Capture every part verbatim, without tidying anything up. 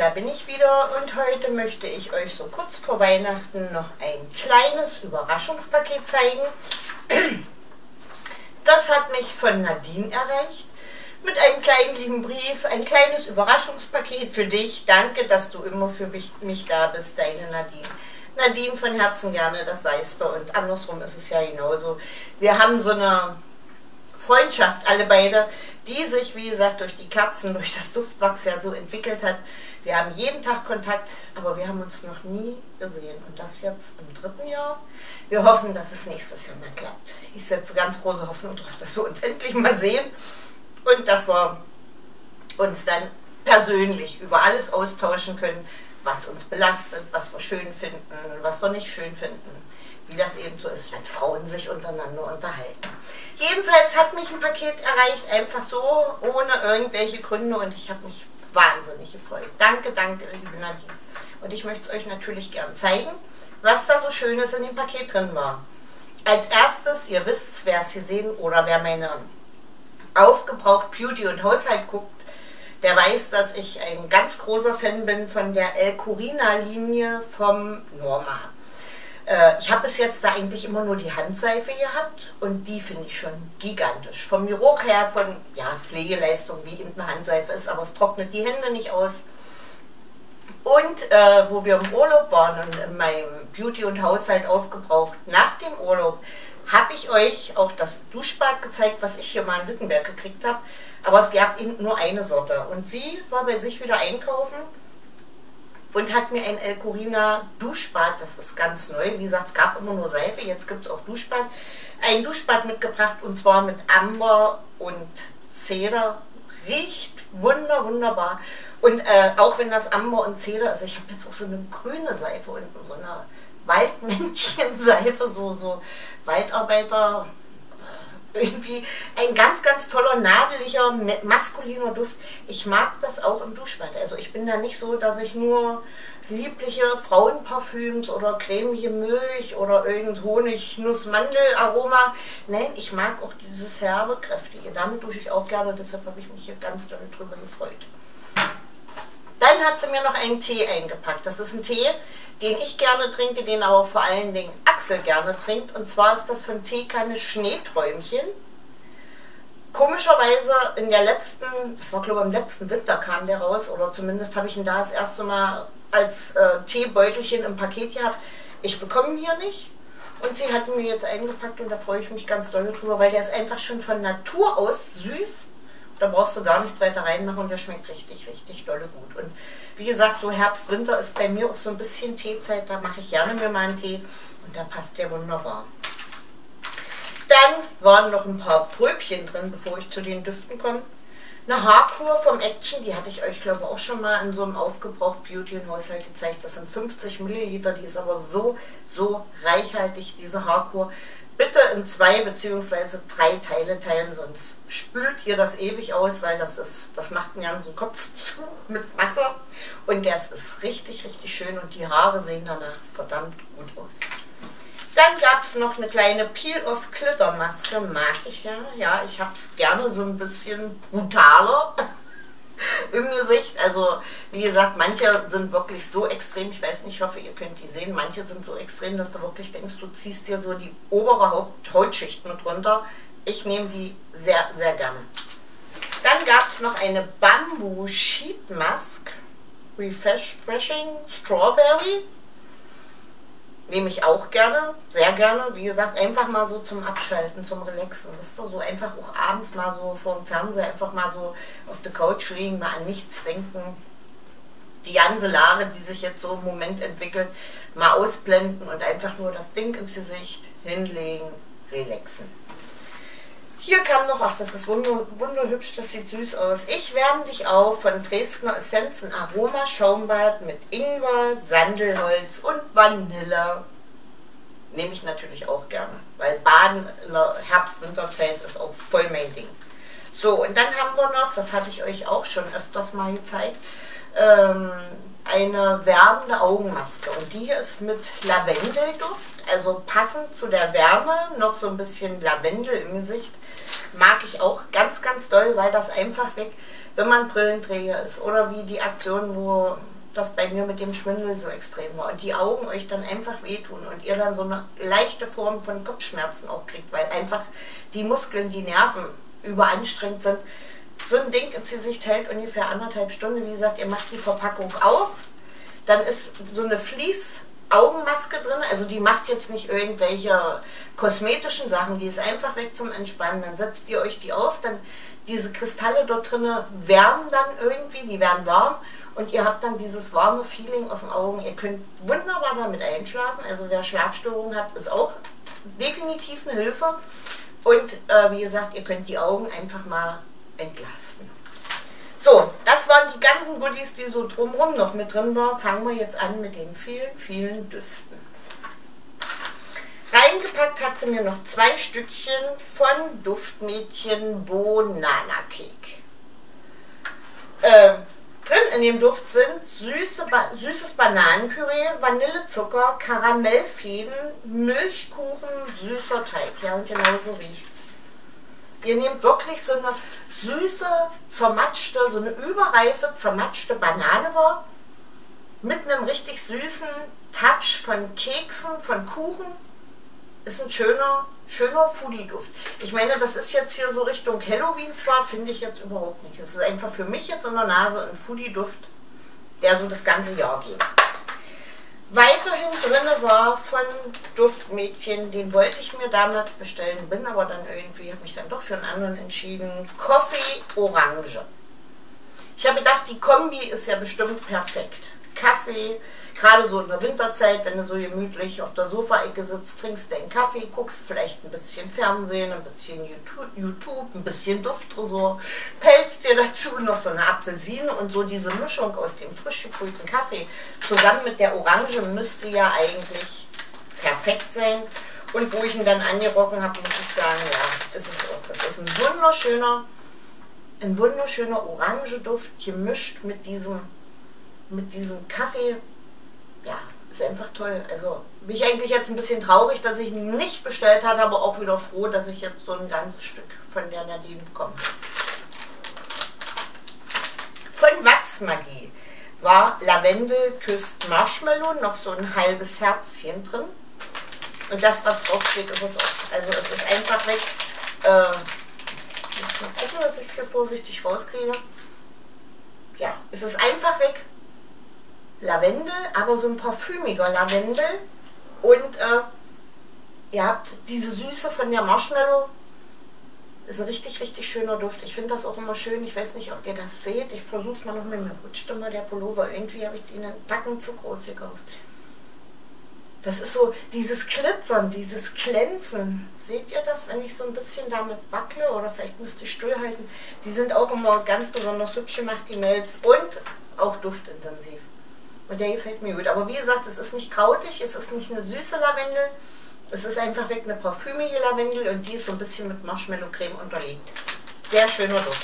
da bin ich wieder und heute möchte ich euch so kurz vor Weihnachten noch ein kleines Überraschungspaket zeigen. Das hat mich von Nadine erreicht, mit einem kleinen lieben Brief, ein kleines Überraschungspaket für dich. Danke, dass du immer für mich, mich da bist, deine Nadine. Nadine, von Herzen gerne, das weißt du, und andersrum ist es ja genauso. Wir haben so eine Freundschaft, alle beide, die sich, wie gesagt, durch die Kerzen, durch das Duftwachs ja so entwickelt hat. Wir haben jeden Tag Kontakt, aber wir haben uns noch nie gesehen. Und das jetzt im dritten Jahr. Wir hoffen, dass es nächstes Jahr mal klappt. Ich setze ganz große Hoffnung darauf, dass wir uns endlich mal sehen und dass wir uns dann persönlich über alles austauschen können, was uns belastet, was wir schön finden, was wir nicht schön finden. Wie das eben so ist, wenn Frauen sich untereinander unterhalten. Jedenfalls hat mich ein Paket erreicht, einfach so, ohne irgendwelche Gründe, und ich habe mich wahnsinnig gefreut. Danke, danke, liebe Nadine. Und ich möchte es euch natürlich gern zeigen, was da so Schönes in dem Paket drin war. Als erstes, ihr wisst, wer es hier sehen oder wer meine aufgebraucht Beauty und Haushalt guckt, der weiß, dass ich ein ganz großer Fan bin von der El Corina Linie vom Norma. Ich habe bis jetzt da eigentlich immer nur die Handseife gehabt und die finde ich schon gigantisch. Vom Geruch her, von ja, Pflegeleistung, wie eben eine Handseife ist, aber es trocknet die Hände nicht aus. Und äh, wo wir im Urlaub waren und in meinem Beauty und Haushalt aufgebraucht, nach dem Urlaub, habe ich euch auch das Duschbad gezeigt, was ich hier mal in Wittenberg gekriegt habe. Aber es gab eben nur eine Sorte. Und sie war bei sich wieder einkaufen und hat mir ein El Corina Duschbad, das ist ganz neu, wie gesagt, es gab immer nur Seife, jetzt gibt es auch Duschbad, ein Duschbad mitgebracht, und zwar mit Amber und Zeder. Riecht wunder, wunderbar. Und äh, auch wenn das Amber und Zeder ist, ich habe jetzt auch so eine grüne Seife unten, so eine Waldmännchen-Seife, so, so Waldarbeiter, irgendwie ein ganz, ganz toller, nadeliger, maskuliner Duft. Ich mag das auch im Duschbad. Also ich bin da nicht so, dass ich nur liebliche Frauenparfüms oder cremige Milch oder irgend Honig, Nuss, Mandel Aroma. Nein, ich mag auch dieses herbe, kräftige. Damit dusche ich auch gerne, deshalb habe ich mich hier ganz doll drüber gefreut. Dann hat sie mir noch einen Tee eingepackt. Das ist ein Tee, den ich gerne trinke, den aber vor allen Dingen Axel gerne trinkt. Und zwar ist das von Teekanne Schneeträumchen. Komischerweise in der letzten, das war glaube ich im letzten Winter kam der raus, oder zumindest habe ich ihn da das erste Mal als äh, Teebeutelchen im Paket gehabt. Ich bekomme ihn hier nicht. Und sie hat ihn mir jetzt eingepackt und da freue ich mich ganz doll drüber, weil der ist einfach schon von Natur aus süß. Da brauchst du gar nichts weiter reinmachen und der schmeckt richtig, richtig dolle gut. Und wie gesagt, so Herbst, Winter ist bei mir auch so ein bisschen Teezeit. Da mache ich gerne mir mal einen Tee und da passt der wunderbar. Dann waren noch ein paar Pröbchen drin, bevor ich zu den Düften komme. Eine Haarkur vom Action, die hatte ich euch, glaube ich, auch schon mal in so einem aufgebraucht Beauty und Haushalt gezeigt. Das sind fünfzig Milliliter, die ist aber so, so reichhaltig, diese Haarkur. Bitte in zwei bzw. drei Teile teilen, sonst spült ihr das ewig aus, weil das ist, das macht einen ganzen Kopf zu mit Wasser. Und das ist richtig, richtig schön und die Haare sehen danach verdammt gut aus. Dann gab es noch eine kleine Peel-Off-Glittermaske, mag ich ja. Ja, ich habe es gerne so ein bisschen brutaler im Gesicht. Also wie gesagt, manche sind wirklich so extrem, ich weiß nicht, ich hoffe ihr könnt die sehen, manche sind so extrem, dass du wirklich denkst, du ziehst dir so die obere Haut Hautschicht mit runter. Ich nehme die sehr, sehr gerne. Dann gab es noch eine Bamboo Sheet Mask, Refreshing Strawberry. Nehme ich auch gerne, sehr gerne. Wie gesagt, einfach mal so zum Abschalten, zum Relaxen. Das ist so, so einfach auch abends mal so vor dem Fernseher einfach mal so auf der Couch liegen, mal an nichts denken. Die ganze Lage, die sich jetzt so im Moment entwickelt, mal ausblenden und einfach nur das Ding ins Gesicht hinlegen, relaxen. Hier kam noch, ach, das ist wunder, wunderhübsch, das sieht süß aus. Ich wärme dich auf von Dresdner Essenzen Aroma Schaumbad mit Ingwer, Sandelholz und Vanille. Nehme ich natürlich auch gerne, weil Baden in der Herbst-Winterzeit ist auch voll mein Ding. So, und dann haben wir noch, das hatte ich euch auch schon öfters mal gezeigt, ähm, eine wärmende Augenmaske. Und die hier ist mit Lavendelduft, also passend zu der Wärme, noch so ein bisschen Lavendel im Gesicht. Mag ich auch ganz, ganz doll, weil das einfach weg, wenn man Brillenträger ist. Oder wie die Aktion, wo das bei mir mit dem Schwindel so extrem war und die Augen euch dann einfach wehtun und ihr dann so eine leichte Form von Kopfschmerzen auch kriegt, weil einfach die Muskeln, die Nerven überanstrengt sind. So ein Ding ins Gesicht hält ungefähr anderthalb Stunden. Wie gesagt, ihr macht die Verpackung auf, dann ist so eine Fließ-Augenmaske drin, also die macht jetzt nicht irgendwelche kosmetischen Sachen, die ist einfach weg zum Entspannen. Dann setzt ihr euch die auf, dann diese Kristalle dort drin wärmen dann irgendwie, die werden warm und ihr habt dann dieses warme Feeling auf den Augen. Ihr könnt wunderbar damit einschlafen, also wer Schlafstörungen hat, ist auch definitiv eine Hilfe. Und äh, wie gesagt, ihr könnt die Augen einfach mal entlasten. So, das waren die ganzen Goodies, die so drumherum noch mit drin waren. Fangen wir jetzt an mit den vielen, vielen Düften. Reingepackt hat sie mir noch zwei Stückchen von Duftmädchen Banana Cake. Äh, drin in dem Duft sind süße ba süßes Bananenpüree, Vanillezucker, Karamellfäden, Milchkuchen, süßer Teig. Ja, und genau so riecht's. Ihr nehmt wirklich so eine süße, zermatschte, so eine überreife, zermatschte Banane wahr, mit einem richtig süßen Touch von Keksen, von Kuchen. Ist ein schöner, schöner Foodie-Duft. Ich meine, das ist jetzt hier so Richtung Halloween zwar, finde ich jetzt überhaupt nicht. Es ist einfach für mich jetzt in der Nase ein Foodie-Duft, der so das ganze Jahr geht. Weiterhin drin war von Duftmädchen, den wollte ich mir damals bestellen, bin aber dann irgendwie, habe mich dann doch für einen anderen entschieden, Coffee Orange. Ich habe gedacht, die Kombi ist ja bestimmt perfekt. Kaffee, gerade so in der Winterzeit, wenn du so gemütlich auf der Sofaecke sitzt, trinkst deinen Kaffee, guckst vielleicht ein bisschen Fernsehen, ein bisschen YouTube, ein bisschen Dufttresor, pelzt dir dazu noch so eine Apfelsine und so diese Mischung aus dem frisch gebrühten Kaffee zusammen mit der Orange müsste ja eigentlich perfekt sein. Und wo ich ihn dann angerochen habe, muss ich sagen, ja, ist es auch. Das ist ein wunderschöner, ein wunderschöner Orangeduft gemischt mit diesem mit diesem Kaffee, ja, ist einfach toll. Also bin ich eigentlich jetzt ein bisschen traurig, dass ich ihn nicht bestellt habe, aber auch wieder froh, dass ich jetzt so ein ganzes Stück von der Nadine bekomme. Von Wachsmagie war Lavendel küsst Marshmallow, noch so ein halbes Herzchen drin. Und das, was drauf steht, ist es auch. Also es ist einfach weg. Äh, ich muss mal gucken, dass ich es hier vorsichtig rauskriege. Ja, es ist einfach weg. Lavendel, aber so ein parfümiger Lavendel und äh, ihr habt diese Süße von der Marshmallow, ist ein richtig, richtig schöner Duft. Ich finde das auch immer schön, ich weiß nicht, ob ihr das seht, ich versuche es mal noch mit mir, rutscht immer der Pullover, irgendwie habe ich den einen Tacken zu groß gekauft. Das ist so dieses Glitzern, dieses Glänzen. Seht ihr das, wenn ich so ein bisschen damit wackle oder vielleicht müsste ich stillhalten? Die sind auch immer ganz besonders hübsch gemacht, die Melz, und auch duftintensiv. Und der gefällt mir gut. Aber wie gesagt, es ist nicht krautig, es ist nicht eine süße Lavendel. Es ist einfach weg eine parfümige Lavendel und die ist so ein bisschen mit Marshmallow-Creme unterlegt. Sehr schöner Duft.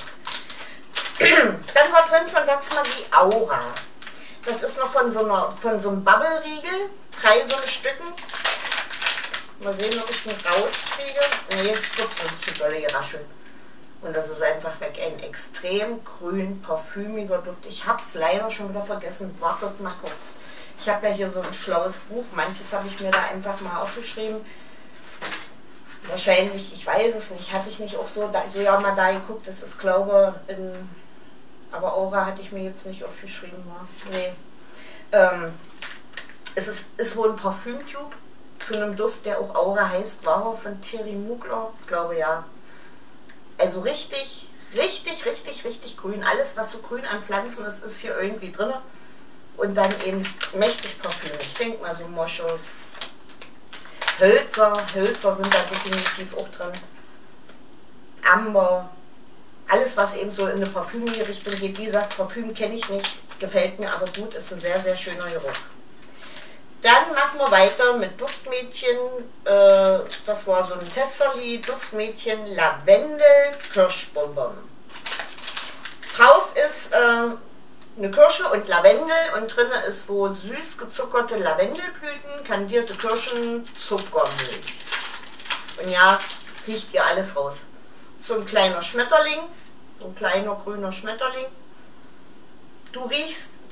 Dann war drin von Wachsmagie Aura. Das ist noch von so, einer, von so einem Bubble-Riegel. Drei so eine Stücken. Mal sehen, ob ich ihn rauskriege. Ne, es wird so ein Züberle rascheln. Und das ist einfach weg. Ein extrem grün, parfümiger Duft. Ich habe es leider schon wieder vergessen. Wartet mal kurz. Ich habe ja hier so ein schlaues Buch. Manches habe ich mir da einfach mal aufgeschrieben. Wahrscheinlich, ich weiß es nicht, hatte ich nicht auch so, da, so ja mal da geguckt. Das ist, glaube ich, in... Aber Aura hatte ich mir jetzt nicht aufgeschrieben. War. Nee. Ähm, es ist, ist wohl ein Parfümtube zu einem Duft, der auch Aura heißt. War auch von Thierry Mugler. Ich glaube, ja. Also richtig, richtig, richtig, richtig grün. Alles, was so grün an Pflanzen ist, ist hier irgendwie drin. Und dann eben mächtig Parfüm. Ich denke mal so Moschus, Hölzer. Hölzer sind da definitiv auch drin. Amber. Alles, was eben so in eine parfümige Richtung geht. Wie gesagt, Parfüm kenne ich nicht. Gefällt mir aber gut. Ist ein sehr, sehr schöner Geruch. Dann machen wir weiter mit Duftmädchen. Äh, das war so ein Testerli. Duftmädchen Lavendel Kirschbonbon. Drauf ist äh, eine Kirsche und Lavendel und drin ist wo süß gezuckerte Lavendelblüten, kandierte Kirschen, Zuckermilch. Und ja, riecht ihr alles raus. So ein kleiner Schmetterling, so ein kleiner grüner Schmetterling. Du riechst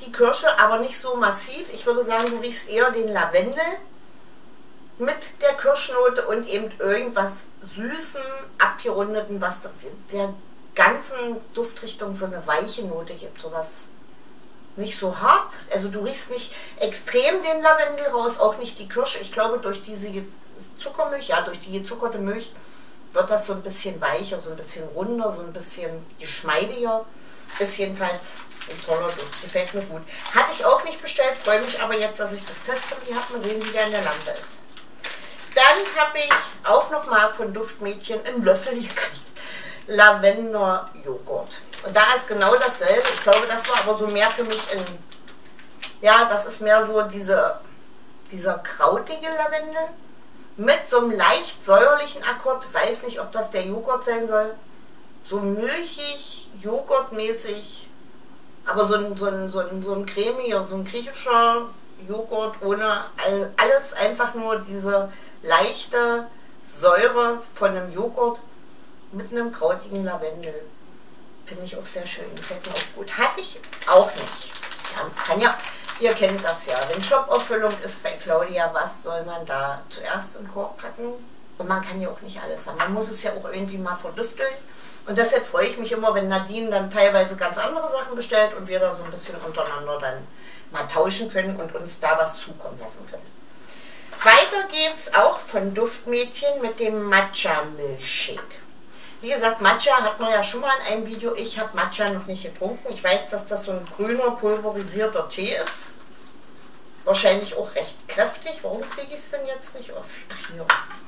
die Kirsche, aber nicht so massiv. Ich würde sagen, du riechst eher den Lavendel mit der Kirschnote und eben irgendwas Süßem, abgerundeten, was der ganzen Duftrichtung so eine weiche Note gibt. Sowas nicht so hart. Also du riechst nicht extrem den Lavendel raus, auch nicht die Kirsche. Ich glaube, durch diese Zuckermilch, ja, durch die gezuckerte Milch wird das so ein bisschen weicher, so ein bisschen runder, so ein bisschen geschmeidiger. Ist jedenfalls ein toller Duft, gefällt mir gut. Hatte ich auch nicht bestellt, freue mich aber jetzt, dass ich das Testverlieh habe. Mal sehen, wie der in der Lampe ist. Dann habe ich auch noch mal von Duftmädchen einen Löffel gekriegt. Lavender-Joghurt. Und da ist genau dasselbe. Ich glaube, das war aber so mehr für mich in, ja, das ist mehr so diese, dieser krautige Lavendel mit so einem leicht säuerlichen Akkord. Weiß nicht, ob das der Joghurt sein soll. So milchig, joghurtmäßig, aber so ein, so ein, so ein, so ein cremiger, so ein griechischer Joghurt ohne all, alles, einfach nur diese leichte Säure von einem Joghurt mit einem krautigen Lavendel. Finde ich auch sehr schön, gefällt mir auch gut. Hatte ich auch nicht. Ja, kann ja, ihr kennt das ja. Wenn Shop-Auffüllung ist bei Claudia, was soll man da zuerst in den Korb packen? Und man kann ja auch nicht alles haben. Man muss es ja auch irgendwie mal verdüfteln. Und deshalb freue ich mich immer, wenn Nadine dann teilweise ganz andere Sachen bestellt und wir da so ein bisschen untereinander dann mal tauschen können und uns da was zukommen lassen können. Weiter geht's auch von Duftmädchen mit dem Matcha Milkshake. Wie gesagt, Matcha hat man ja schon mal in einem Video. Ich habe Matcha noch nicht getrunken. Ich weiß, dass das so ein grüner, pulverisierter Tee ist. Wahrscheinlich auch recht kräftig. Warum kriege ich es denn jetzt nicht auf? Ach, hier.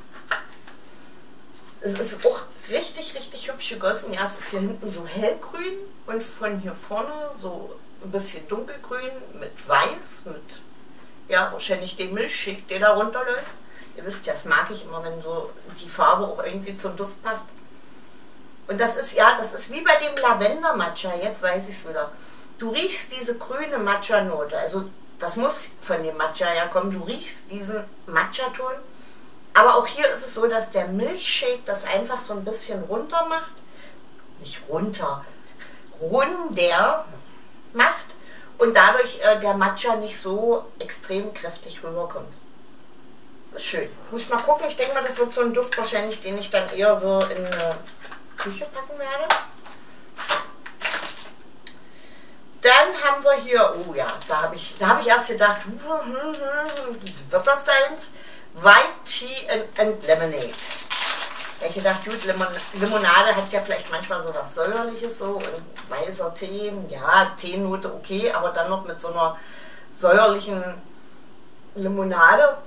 Es ist auch richtig, richtig hübsch gegossen. Ja, es ist hier hinten so hellgrün und von hier vorne so ein bisschen dunkelgrün mit weiß, mit, ja, wahrscheinlich dem Milchshake, der da runterläuft. Ihr wisst ja, das mag ich immer, wenn so die Farbe auch irgendwie zum Duft passt. Und das ist, ja, das ist wie bei dem Lavender-Matcha, jetzt weiß ich es wieder. Du riechst diese grüne Matcha-Note, also das muss von dem Matcha ja kommen, du riechst diesen Matcha-Ton. Aber auch hier ist es so, dass der Milchshake das einfach so ein bisschen runter macht. Nicht runter, runder macht. Und dadurch äh, der Matcha nicht so extrem kräftig rüberkommt. Ist schön. Muss ich mal gucken. Ich denke mal, das wird so ein Duft wahrscheinlich, den ich dann eher so in eine Küche packen werde. Dann haben wir hier, oh ja, da habe ich, da hab ich erst gedacht, hm, hm, hm, wird das deins? White Tea and, and Lemonade. Ja, ich gedacht, gut, Limon Limonade hat ja vielleicht manchmal so was Säuerliches, so und weißer Tee, ja, Teenote okay, aber dann noch mit so einer säuerlichen Limonade.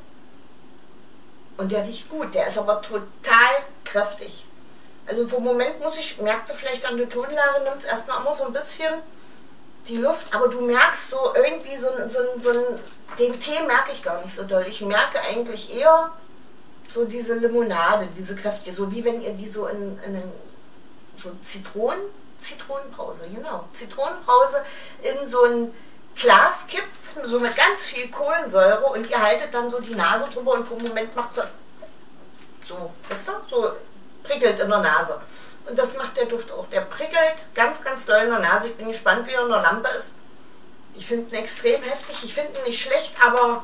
Und der riecht gut, der ist aber total kräftig. Also vom Moment muss ich, merkte vielleicht an der Tonlage, nimmt es erstmal immer so ein bisschen die Luft, aber du merkst so irgendwie so, so, so den Tee merke ich gar nicht so doll. Ich merke eigentlich eher so diese Limonade, diese Kräfte, so wie wenn ihr die so in, in einen, so Zitronen, Zitronenbrause, genau, Zitronenbrause in so ein Glas kippt, so mit ganz viel Kohlensäure und ihr haltet dann so die Nase drüber und vom Moment macht so, so, wisst ihr, so prickelt in der Nase. Und das macht der Duft auch. Der prickelt ganz, ganz doll in der Nase. Ich bin gespannt, wie er in der Lampe ist. Ich finde ihn extrem heftig. Ich finde ihn nicht schlecht, aber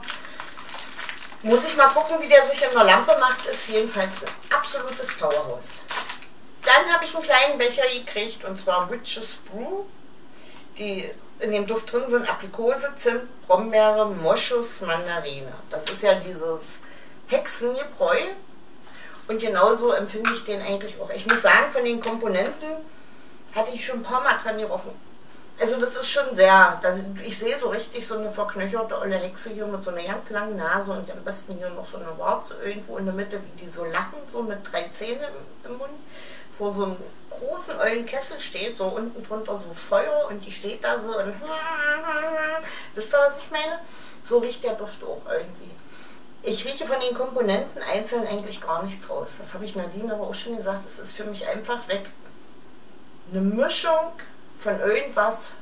muss ich mal gucken, wie der sich in der Lampe macht. Ist jedenfalls ein absolutes Powerhouse. Dann habe ich einen kleinen Becher gekriegt, und zwar Witch's Brew. Die in dem Duft drin sind Aprikose, Zimt, Brombeere, Moschus, Mandarine. Das ist ja dieses Hexengebräu. Und genauso empfinde ich den eigentlich auch. Ich muss sagen, von den Komponenten hatte ich schon ein paar Mal dran gerochen. Also das ist schon sehr, das, ich sehe so richtig so eine verknöcherte olle Hexe hier mit so einer ganz langen Nase und am besten hier noch so eine Warze irgendwo in der Mitte, wie die so lachen, so mit drei Zähnen im, im Mund, vor so einem großen ollen Kessel steht, so unten drunter so Feuer und die steht da so und wisst ihr, was ich meine? So riecht der Duft auch irgendwie. Ich rieche von den Komponenten einzeln eigentlich gar nichts raus. Das habe ich Nadine aber auch schon gesagt. Es ist für mich einfach weg. Eine Mischung von irgendwas,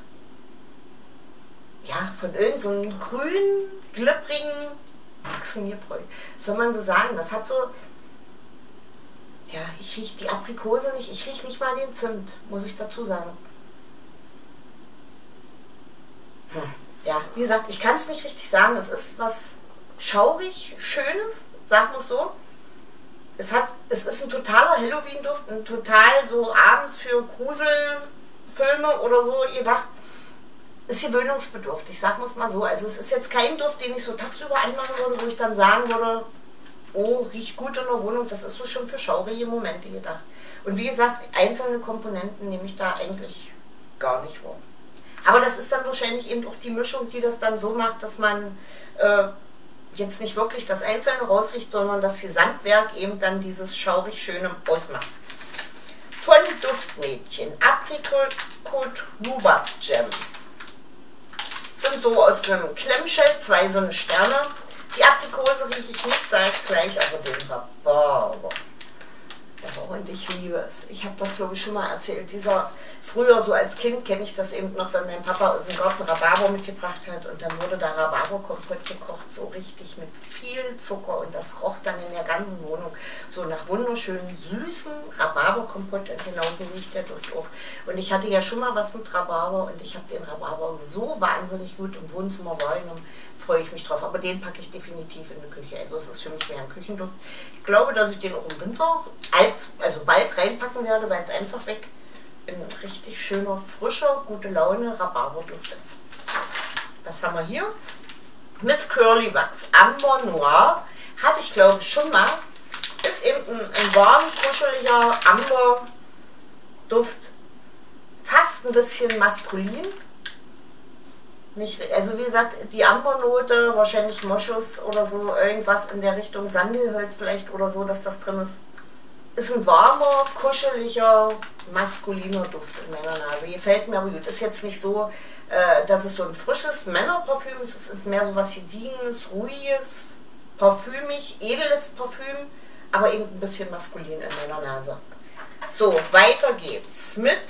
ja, von irgend so einem grünen, glibbrigen Hexengebräu. Soll man so sagen, das hat so, ja, ich rieche die Aprikose nicht, ich rieche nicht mal den Zimt, muss ich dazu sagen. Hm. ja, wie gesagt, ich kann es nicht richtig sagen. Es ist was schaurig, Schönes, sagen wir es so. Es, hat, es ist ein totaler Halloween-Duft, ein total so abends für Gruselfilme oder so gedacht. Ist gewöhnungsbedürftig, sagen wir es mal so. Also es ist jetzt kein Duft, den ich so tagsüber anmachen würde, wo ich dann sagen würde, oh, riecht gut in der Wohnung. Das ist so schon für schaurige Momente gedacht. Und wie gesagt, einzelne Komponenten nehme ich da eigentlich gar nicht wahr. Aber das ist dann wahrscheinlich eben auch die Mischung, die das dann so macht, dass man äh, jetzt nicht wirklich das Einzelne rausriecht, sondern das Gesamtwerk eben dann dieses schaurig Schöne ausmacht. Von Duftmädchen, Apricot Rhubarb Gem. Sind so aus einem Klemmshell, zwei so eine Sterne. Die Aprikose rieche ich nicht, sage ich gleich, aber den Rhabarber. Ja, und ich liebe es. Ich habe das, glaube ich, schon mal erzählt. Dieser, früher so als Kind kenne ich das eben noch, wenn mein Papa aus dem Garten Rhabarber mitgebracht hat und dann wurde da Rhabarberkompott gekocht, so richtig mit viel Zucker und das roch dann in der ganzen Wohnung so nach wunderschönen, süßen Rhabarberkompott und genauso riecht der Duft auch. Und ich hatte ja schon mal was mit Rhabarber und ich habe den Rhabarber so wahnsinnig gut im Wohnzimmer wahrgenommen, freue ich mich drauf. Aber den packe ich definitiv in die Küche. Also es ist für mich mehr ein Küchenduft. Ich glaube, dass ich den auch im Winter als, also bald reinpacken werde, weil es einfach weg ein richtig schöner, frischer, gute Laune Rhabarberduft ist. Was haben wir hier? Miss Curly Wax Amber Noir. Hatte ich, glaube ich, schon mal. Ist eben ein, ein warm, kuscheliger Amber-Duft. Fast ein bisschen maskulin. Nicht, also wie gesagt, die Ambernote, wahrscheinlich Moschus oder so, irgendwas in der Richtung, Sandelholz vielleicht oder so, dass das drin ist. Ist ein warmer, kuscheliger, maskuliner Duft in meiner Nase. Gefällt mir aber gut. Ist jetzt nicht so, äh, dass es so ein frisches Männerparfüm ist. Es ist mehr so was Gediegenes, ruhiges, parfümig, edles Parfüm, aber eben ein bisschen maskulin in meiner Nase. So, weiter geht's mit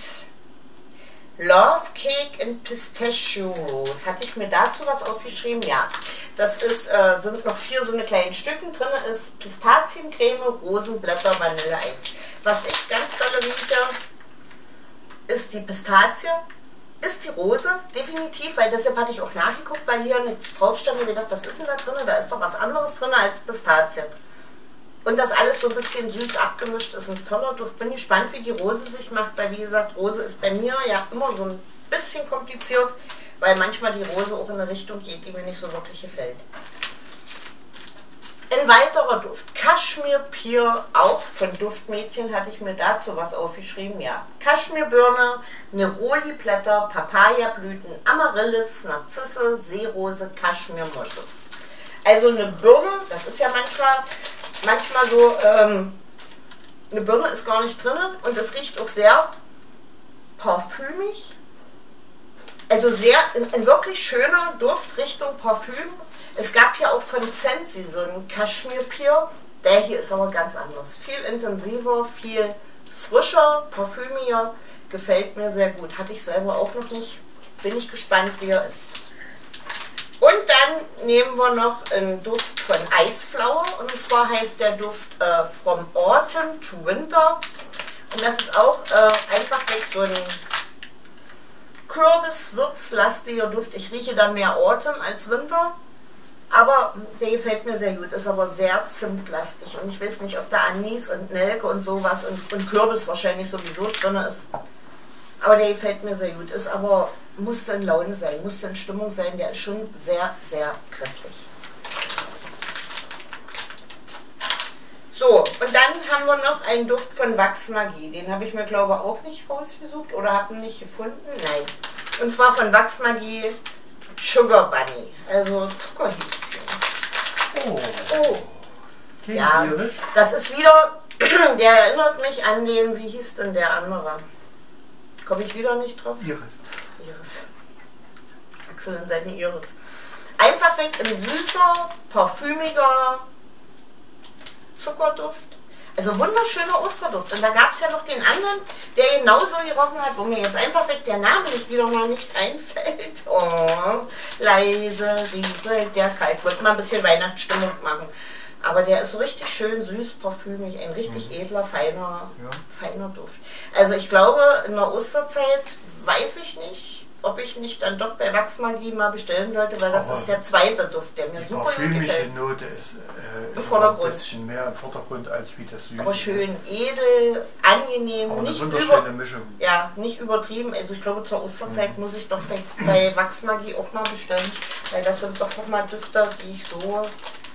Love Cake in Pistachio Rose. Hatte ich mir dazu was aufgeschrieben? Ja. Das ist, äh, sind noch vier so eine kleinen Stücken drin. Ist Pistaziencreme, Rosenblätter, Vanilleeis. Was ich ganz toll rieche, ist die Pistazie, ist die Rose, definitiv, weil deshalb hatte ich auch nachgeguckt, weil hier nichts drauf stand und mir gedacht, was ist denn da drin? Da ist doch was anderes drin als Pistazie. Und das alles so ein bisschen süß abgemischt ist ein toller Duft. Bin gespannt, wie die Rose sich macht, weil wie gesagt, Rose ist bei mir ja immer so ein bisschen kompliziert, weil manchmal die Rose auch in eine Richtung geht, die mir nicht so wirklich gefällt. Ein weiterer Duft, Kaschmir-Pier, auch von Duftmädchen, hatte ich mir dazu was aufgeschrieben, ja. Kaschmirbirne, Neroli-Blätter, Papayablüten, Amaryllis, Narzisse, Seerose, Kaschmir-Moschus. Also eine Birne, das ist ja manchmal, manchmal so, ähm, eine Birne ist gar nicht drin und es riecht auch sehr parfümig. Also sehr, ein, ein wirklich schöner Duft Richtung Parfüm. Es gab ja auch von Scentsy so einen Kaschmir-Pier. Der hier ist aber ganz anders. Viel intensiver, viel frischer, parfümiger. Gefällt mir sehr gut. Hatte ich selber auch noch nicht. Bin ich gespannt, wie er ist. Und dann nehmen wir noch einen Duft von Iceflower. Und zwar heißt der Duft äh, From Autumn to Winter. Und das ist auch äh, einfach weg so ein Kürbis-Würzlastiger Duft. Ich rieche da mehr Autumn als Winter. Aber der gefällt mir sehr gut, ist aber sehr zimtlastig. Und ich weiß nicht, ob da Anis und Nelke und sowas und, und Kürbis wahrscheinlich sowieso drin ist. Aber der gefällt mir sehr gut. Ist aber, musste in Laune sein, musste in Stimmung sein. Der ist schon sehr, sehr kräftig. So, und dann haben wir noch einen Duft von Wachsmagie. Den habe ich mir, glaube ich, auch nicht rausgesucht oder habe ihn nicht gefunden. Nein. Und zwar von Wachsmagie Sugar Bunny. Also Zuckerhäschen. Oh. Oh. Ja, das ist wieder, der erinnert mich an den, wie hieß denn der andere? Komme ich wieder nicht drauf? Iris. Iris. Axel und seine Iris. Einfach weg, ein süßer, parfümiger Zuckerduft. Also wunderschöner Osterduft. Und da gab es ja noch den anderen, der genauso gerochen hat, wo mir jetzt einfach weg der Name nicht wieder mal nicht einfällt. Oh, leise rieselt der Kalk. Wollte mal ein bisschen Weihnachtsstimmung machen. Aber der ist so richtig schön süß, parfümig, ein richtig mhm. edler, feiner, ja. feiner Duft. Also ich glaube, in der Osterzeit weiß ich nicht, ob ich nicht dann doch bei Wachsmagie mal bestellen sollte, weil das aber ist der zweite Duft, der mir super gut gefällt. Die Note ist, äh, ist ein bisschen mehr im Vordergrund als wie das Süße. Aber schön edel, angenehm, aber nicht, eine über, Mischung. Ja, nicht übertrieben. Also ich glaube, zur Osterzeit mhm. muss ich doch bei, bei Wachsmagie auch mal bestellen, weil das sind doch nochmal Düfte, die ich so,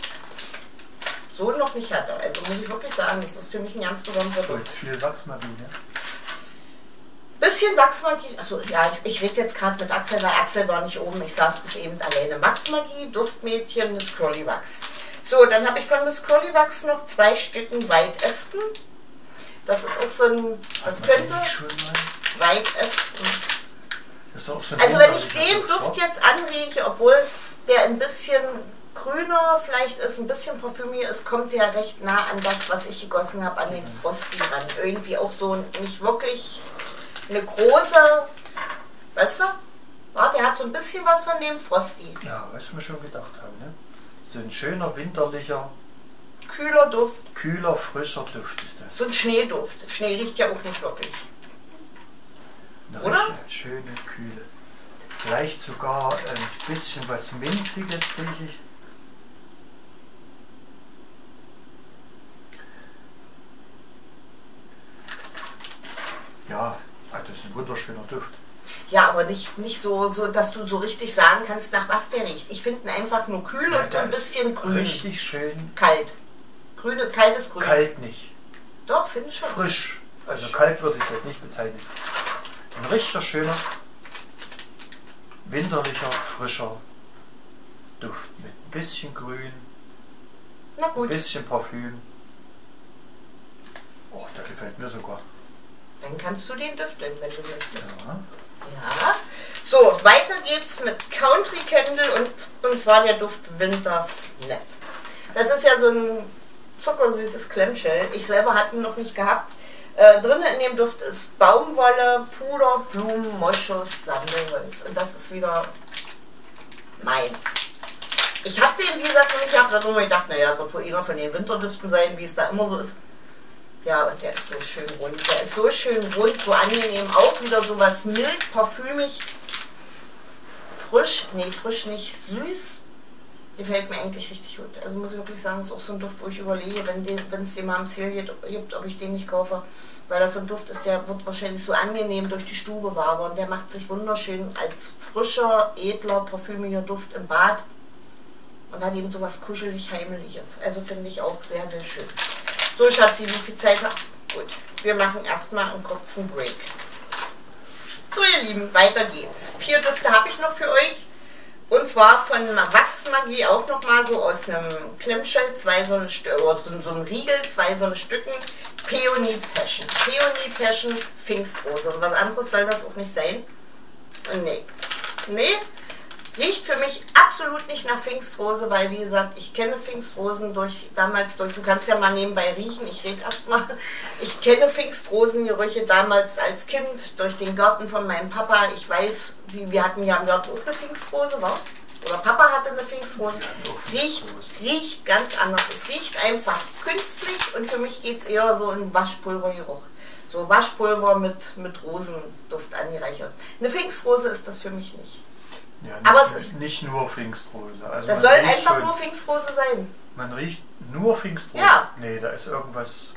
so noch nicht hatte. Also muss ich wirklich sagen, das ist für mich ein ganz besonderer Duft. Viel Wachsmagie, ne? Bisschen Wachsmagie, also ja, ich, ich rede jetzt gerade mit Axel, weil Axel war nicht oben, ich saß bis eben alleine. Wachsmagie, Duftmädchen, Miss Curly Wachs. So, dann habe ich von Miss Curly Wachs noch zwei Stücken Weißespen. Das ist auch so ein, das könnte Weißespen. So also wenn ich den Duft jetzt anrieche, obwohl der ein bisschen grüner vielleicht ist, ein bisschen parfümier ist, kommt der recht nah an das, was ich gegossen habe, an den Frosty ran. Irgendwie auch so nicht wirklich eine große, weißt du? Ja, der hat so ein bisschen was von dem Frosty. Ja, was wir schon gedacht haben, ne? So ein schöner, winterlicher, kühler Duft. Kühler, frischer Duft ist das. So ein Schneeduft. Schnee riecht ja auch nicht wirklich. Eine oder? Schöne, kühle. Vielleicht sogar ein bisschen was Minziges rieche ich. Ja, das ist ein wunderschöner Duft. Ja, aber nicht, nicht so, so, dass du so richtig sagen kannst, nach was der riecht. Ich finde ihn einfach nur kühl ja, und so ein bisschen grün. Richtig schön. Kalt. Grüne, kaltes Grün. Kalt nicht. Doch, finde ich schon. Frisch. Frisch. Also kalt würde ich es jetzt nicht bezeichnen. Ein richtig schöner, winterlicher, frischer Duft mit ein bisschen Grün. Na gut. Ein bisschen Parfüm. Oh, der gefällt mir sogar. Dann kannst du den düfteln, wenn du möchtest. Ja. Ja. So, weiter geht's mit Country Candle und, und zwar der Duft Winter Snap. Das ist ja so ein zuckersüßes Clamshell. Ich selber hatte ihn noch nicht gehabt. Äh, drinnen in dem Duft ist Baumwolle, Puder, Blumen, Moschus, Sandelholz. Und das ist wieder meins. Ich habe den, wie gesagt, noch nicht gehabt. Da habe ich mir gedacht, naja, wird wohl einer von den Winterdüften sein, wie es da immer so ist. Ja, und der ist so schön rund. Der ist so schön rund, so angenehm. Auch wieder so was mild, parfümig, frisch. Nee, frisch nicht, süß. Gefällt mir eigentlich richtig gut. Also muss ich wirklich sagen, ist auch so ein Duft, wo ich überlege, wenn es den mal im Ziel gibt, ob ich den nicht kaufe. Weil das so ein Duft ist, der wird wahrscheinlich so angenehm durch die Stube wabern. Der macht sich wunderschön als frischer, edler, parfümiger Duft im Bad. Und hat eben so was kuschelig Heimliches. Also finde ich auch sehr, sehr schön. So, Schatzi, wie viel Zeit haben wir? Gut, wir machen erstmal einen kurzen Break. So, ihr Lieben, weiter geht's. Vier Düfte habe ich noch für euch. Und zwar von Wachsmagie auch nochmal so aus einem Clamshell, zwei so eine Stücke, aus so einem Riegel, zwei so eine Stücken. Peony Passion. Peony Passion Pfingstrose. Und was anderes soll das auch nicht sein. Nee. Nee. Riecht für mich absolut nicht nach Pfingstrose, weil wie gesagt, ich kenne Pfingstrosen durch damals durch, du kannst ja mal nebenbei riechen, ich rede erstmal. Ich kenne Pfingstrosengerüche damals als Kind durch den Garten von meinem Papa. Ich weiß, wie, wir hatten ja im Garten auch eine Pfingstrose, war? Oder Papa hatte eine Pfingstrose. Riecht, riecht ganz anders. Es riecht einfach künstlich und für mich geht es eher so in Waschpulvergeruch. So Waschpulver mit, mit Rosenduft angereichert. Eine Pfingstrose ist das für mich nicht. Ja, nicht, aber es ist nicht nur Pfingstrose. Also das soll einfach schon, nur Pfingstrose sein. Man riecht nur Pfingstrose? Ja. Nee, da ist irgendwas,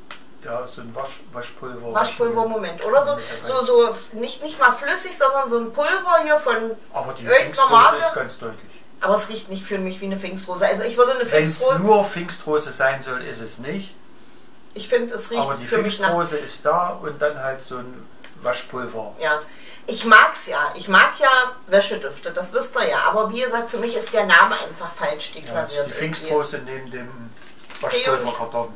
ja, so ein Wasch, Waschpulver. Waschpulver-Moment. Oder so, so, so nicht, nicht mal flüssig, sondern so ein Pulver hier von aber die irgendeiner Marke. Ist ganz deutlich. Aber es riecht nicht für mich wie eine Pfingstrose. Also ich würde eine Pfingstrose... Wenn es nur Pfingstrose sein soll, ist es nicht. Ich finde, es riecht aber die für mich nach... Pfingstrose ist da und dann halt so ein Waschpulver. Ja. Ich mag's ja. Ich mag ja Wäschedüfte, das wisst ihr ja. Aber wie gesagt, für mich ist der Name einfach falsch deklariert. Ja, die Pfingstrose neben dem Waschpulverkarton.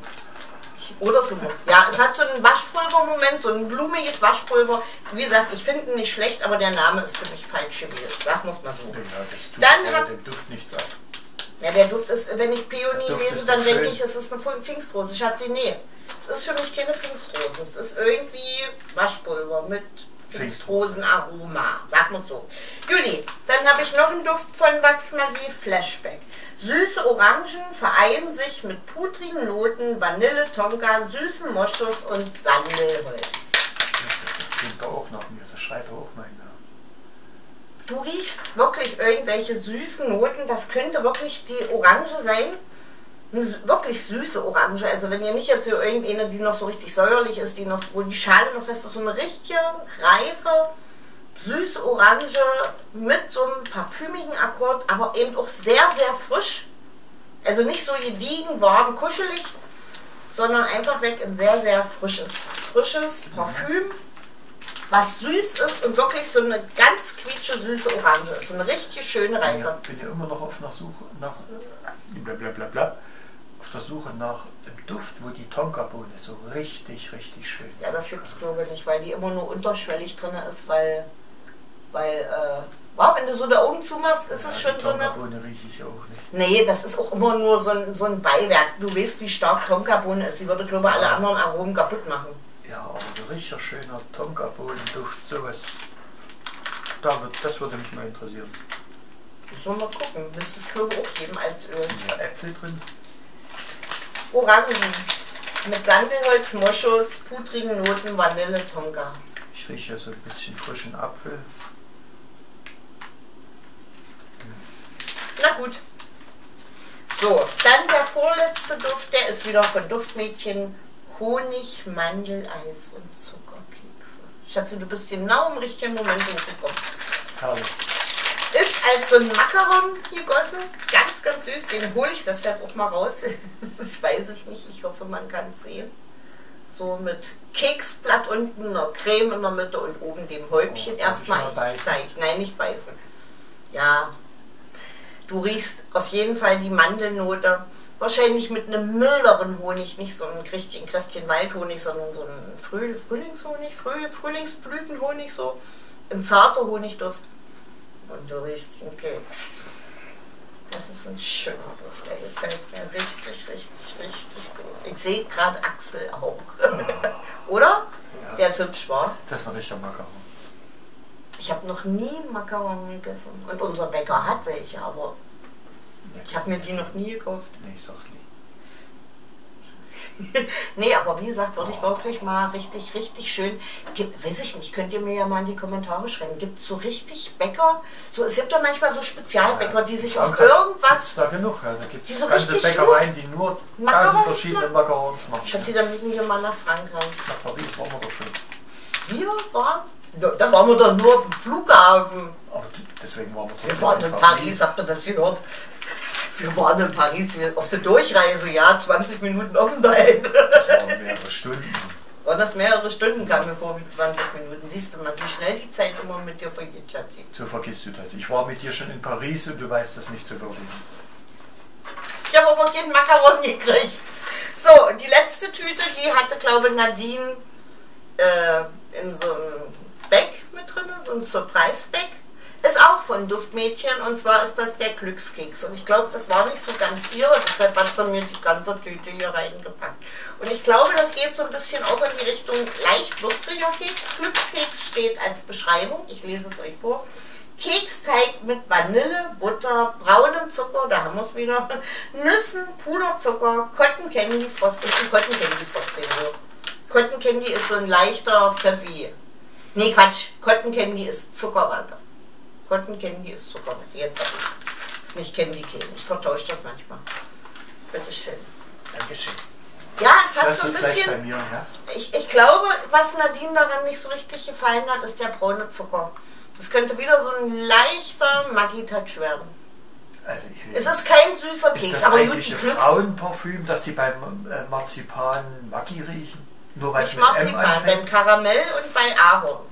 Oder so. Ja, es hat so einen Waschpulver-Moment, so ein blumiges Waschpulver. Wie gesagt, ich finde ihn nicht schlecht, aber der Name ist für mich falsch gewählt. Sag muss man so. Ja, das tut dann hab, dem Duft nichts ab. Ja, der Duft ist, wenn ich Peony lese, dann denke ich, es ist eine Pfingstrose. Schatzi, nee. Es ist für mich keine Pfingstrose. Es ist irgendwie Waschpulver mit Pfingstrosenaroma, sag mal so. Judy, dann habe ich noch einen Duft von Wachsmagie Flashback. Süße Orangen vereinen sich mit pudrigen Noten, Vanille, Tonka, süßen Moschus und Sandelholz. Das klingt da auch nach mir, das schreit auch meinen Namen. du riechst wirklich irgendwelche süßen Noten. Das könnte wirklich die Orange sein. Eine wirklich süße Orange. Also wenn ihr nicht jetzt so irgendeine, die noch so richtig säuerlich ist, die noch, wo die Schale noch fest ist, so eine richtige, reife, süße Orange mit so einem parfümigen Akkord, aber eben auch sehr, sehr frisch. Also nicht so gediegen, warm, kuschelig, sondern einfach weg ein sehr, sehr frisches, frisches Parfüm, was süß ist und wirklich so eine ganz quietsche, süße Orange ist. So eine richtig schöne Reife. Ich bin ja immer noch auf nach Suche, nach, bla bla bla bla, auf der Suche nach dem Duft, wo die Tonkabohne so richtig, richtig schön ist. Ja, das gibt es glaube ich nicht, weil die immer nur unterschwellig drin ist, weil, weil, äh, wow, wenn du so die Augen zumachst, ist ja, es schon die so eine... Tonkabohne rieche ich auch nicht. Nee, das ist auch immer nur so ein, so ein Beiwerk. Du weißt, wie stark Tonkabohne ist. Sie würde, glaube ich, alle anderen Aromen kaputt machen. Ja, aber so richtig schöner Tonkabohnenduft, sowas, da wird, das würde mich mal interessieren. Müssen wir mal gucken. Müsste es, glaube ich, auch geben als Öl. Sind da Äpfel drin? Orangen. Mit Sandelholz, Moschus, pudrigen Noten, Vanille, Tonka. Ich rieche ja so ein bisschen frischen Apfel. Na gut. So, dann der vorletzte Duft, der ist wieder von Duftmädchen. Honig, Mandeleis und Zuckerkekse. Schatzi, du bist genau im richtigen Moment hochgekommen. Herrlich. Ist als so ein Macaron gegossen. Ganz, ganz süß. Den hole ich deshalb auch mal raus. Das weiß ich nicht. Ich hoffe, man kann es sehen. So mit Keksblatt unten, einer Creme in der Mitte und oben dem Häubchen. Oh, darf Erstmal ich mal ich zeige. Nein, nicht beißen. Ja. Du riechst auf jeden Fall die Mandelnote. Wahrscheinlich mit einem milderen Honig, nicht so einen richtigen, kräftigen Waldhonig, sondern so einen Früh Frühlingshonig, Früh Frühlingsblütenhonig, so ein zarter Honigduft. Und du riechst den Keks. Das ist ein schöner Duft, der gefällt mir richtig, richtig, richtig gut. Ich sehe gerade Axel auch. Oder? Ja. Der ist hübsch, war. Das war richtig Macaron. Ich habe noch nie Macaron gegessen. Und unser Bäcker hat welche, aber ich habe mir die noch nie gekauft. Nee, ich sag's nicht. Nee, aber wie gesagt, würde ich wirklich mal richtig, richtig schön. Gibt, weiß ich nicht, könnt ihr mir ja mal in die Kommentare schreiben. Gibt es so richtig Bäcker? So, es gibt ja manchmal so Spezialbäcker, die sich auf irgendwas. Gibt's da genug, ja. Da gibt Die es so ganze richtig Bäckereien, die nur Macarons tausend verschiedene machen? Macarons machen. Schatzi, da müssen wir mal nach Frankreich. Nach Paris waren wir doch schon. Wir waren? Da, da waren wir doch nur auf dem Flughafen. Aber deswegen waren wir doch Wir waren in Paris, habt ihr das gehört? Wir waren in Paris wir auf der Durchreise, ja, zwanzig Minuten Aufenthalt. Das waren mehrere Stunden. Waren das mehrere Stunden, kam mir vor wie zwanzig Minuten. Siehst du mal, wie schnell die Zeit immer mit dir vergeht, Schatzi. So vergisst du das. Ich war mit dir schon in Paris und du weißt das nicht zu würdigen. Ich habe aber keinen Macaron gekriegt. So, und die letzte Tüte, die hatte, glaube ich, Nadine äh, in so einem Bag mit drin, so ein Surprise-Bag. Ist auch von Duftmädchen und zwar ist das der Glückskeks. Und ich glaube, das war nicht so ganz ihr, deshalb hat sie mir die ganze Tüte hier reingepackt. Und ich glaube, das geht so ein bisschen auch in die Richtung leicht würziger Keks. Glückskeks steht als Beschreibung, ich lese es euch vor. Keksteig mit Vanille, Butter, braunem Zucker, da haben wir es wieder, Nüssen, Puderzucker, Cotton Candy Frost, ist ein Cotton Candy Frost, den so. Cotton Candy ist so ein leichter Pfeffi. Nee, Quatsch, Cotton Candy ist Zuckerwatte. Cotton Candy ist Zuckerwatte, jetzt habe ich. Ist nicht Candy Cane, ich vertausche das manchmal. Bitteschön. Dankeschön. Ja, es hat Das so ein ist gleich bisschen, bei mir, ja? ich, ich glaube, was Nadine daran nicht so richtig gefallen hat, ist der braune Zucker. Das könnte wieder so ein leichter Maggi-Touch werden. Also ich will Es ist kein süßer Ist Keks, das aber gut, eigentlich die ein Glücks... Frauenparfüm, dass die beim äh, Marzipan Maggi riechen? Nur weil es Nicht mit M Marzipan, beim anfängt? Karamell und bei Ahorn.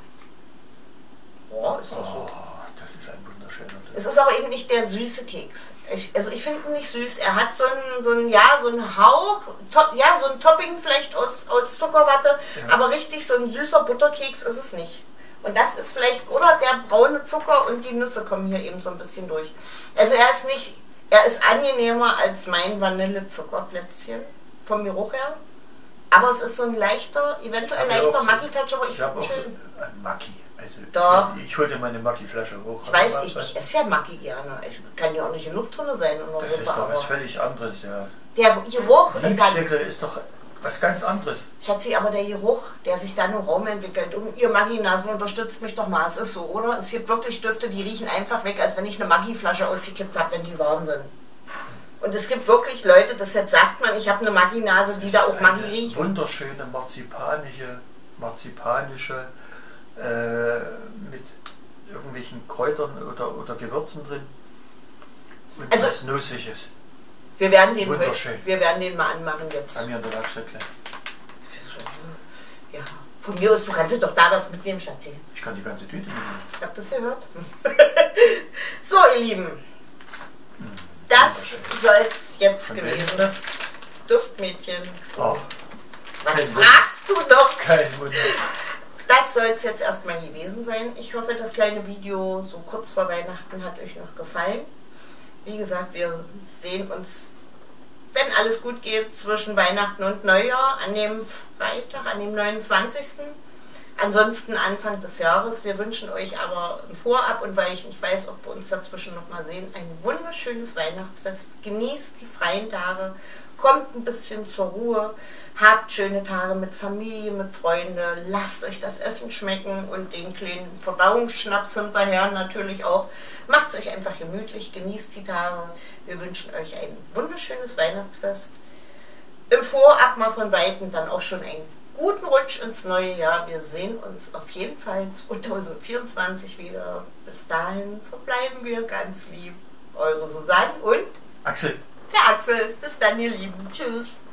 Oh, ist das Oh, so. das ist ein wunderschöner Duft. Es ist aber eben nicht der süße Keks. Ich, also ich finde ihn nicht süß. Er hat so einen, so einen, ja, so einen Hauch, top, ja, so ein Topping vielleicht aus, aus Zuckerwatte, Ja. aber richtig so ein süßer Butterkeks ist es nicht. Und das ist vielleicht, oder der braune Zucker und die Nüsse kommen hier eben so ein bisschen durch. Also er ist nicht, er ist angenehmer als mein Vanillezuckerplätzchen vom Geruch her. Aber es ist so ein leichter, eventuell Ich hab leichter auch so- Maggi-Touch, aber ich Ich habe finde auch ihn schön. so ein Maggi. Also Doch. Ich, ich hol dir meine Maggi-Flasche hoch. Ich weiß, ich, ich esse ja Maggi gerne. Ich kann ja auch nicht genug drin sein. In der Das ist Suppe, doch was aber völlig anderes, ja. der Geruch, dann, Liebstickel ist doch Was ganz anderes. Schatzi, aber der Geruch, der sich dann im Raum entwickelt, und ihr Maggi-Nasen unterstützt mich doch mal, es ist so, oder? Es gibt wirklich Düfte, die riechen einfach weg, als wenn ich eine Maggi-Flasche ausgekippt habe, wenn die warm sind. Und es gibt wirklich Leute, deshalb sagt man, ich habe eine Maggi-Nase, die da auch Maggi riecht. Wunderschöne marzipanische, marzipanische, äh, mit irgendwelchen Kräutern oder, oder Gewürzen drin. Und also, was Nussiges. Wir werden, den Wunderschön. Heute, wir werden den mal anmachen jetzt. Bei mir in der Werkstatt gleich. Ja, von mir aus, du kannst doch da was mitnehmen, Schatzi. Ich kann die ganze Tüte mitnehmen. Ich hab das gehört. So, ihr Lieben. Das soll es jetzt Von gewesen. wem? Duftmädchen. Oh, Was fragst du doch? kein Wunder. Das soll es jetzt erstmal gewesen sein. Ich hoffe, das kleine Video so kurz vor Weihnachten hat euch noch gefallen. Wie gesagt, wir sehen uns, wenn alles gut geht, zwischen Weihnachten und Neujahr an dem Freitag, an dem neunundzwanzigsten Ansonsten Anfang des Jahres. Wir wünschen euch aber im Vorab, und weil ich nicht weiß, ob wir uns dazwischen noch mal sehen, ein wunderschönes Weihnachtsfest. Genießt die freien Tage, kommt ein bisschen zur Ruhe, habt schöne Tage mit Familie, mit Freunden, lasst euch das Essen schmecken und den kleinen Verdauungsschnaps hinterher natürlich auch. Macht es euch einfach gemütlich, genießt die Tage. Wir wünschen euch ein wunderschönes Weihnachtsfest. Im Vorab mal von Weitem dann auch schon einen guten Rutsch ins neue Jahr. Wir sehen uns auf jeden Fall zweitausendvierundzwanzig wieder. Bis dahin verbleiben wir ganz lieb. Eure Susanne und Axel. der Axel. Bis dann, ihr Lieben. Tschüss.